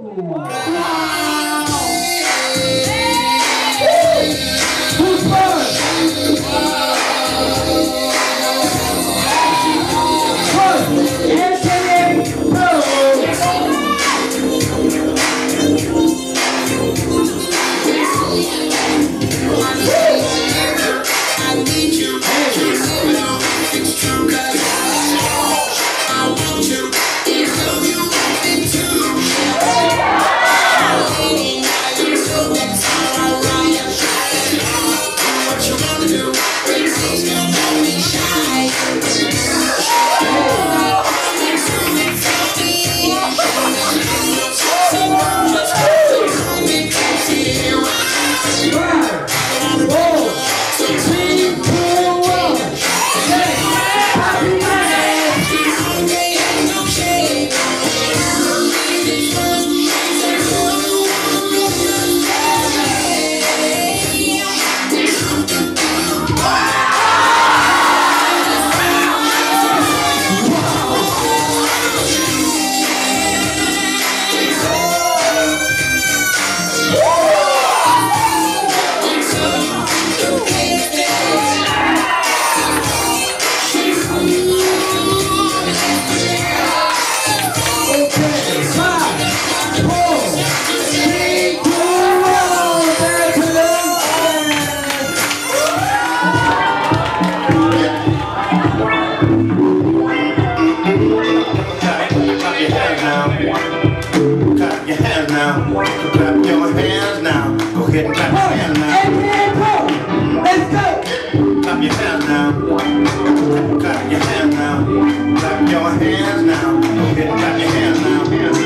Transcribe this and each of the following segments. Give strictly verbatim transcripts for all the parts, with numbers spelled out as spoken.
Clap your hands now. Go ahead and clap your hands now. Let's go. Clap your hands now. Clap your hands now. Clap your hands now. Go ahead and clap your hands now. Clap your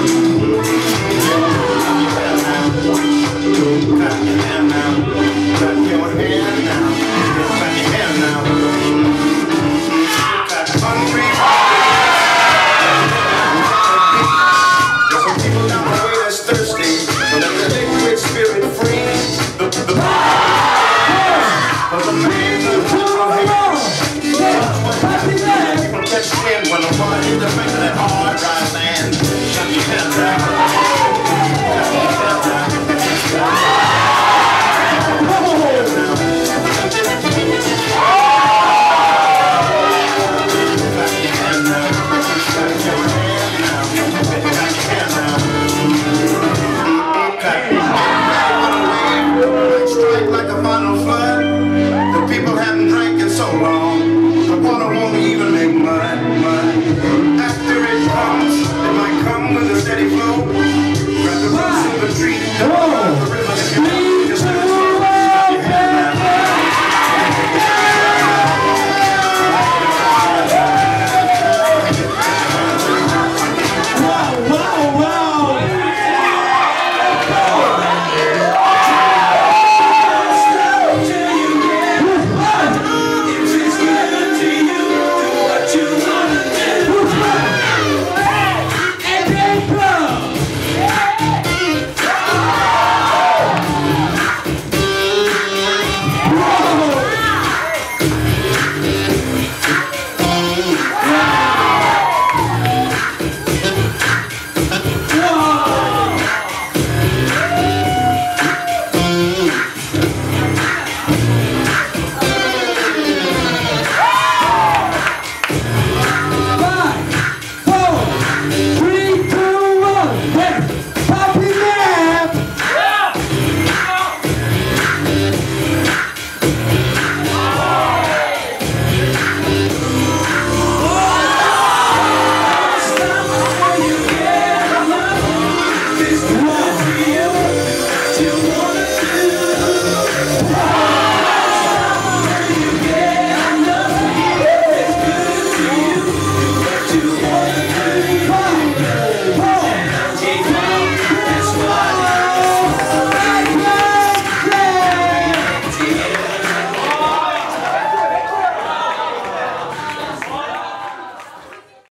hands now. Clap your hands now. Clap your hands now. Clap your hands now. Clap hungry. There's some people down the way that's thirsty. So let the liquid spirit free. The, the, the, for the man who's on him. From catching in when the party is the finger that hard.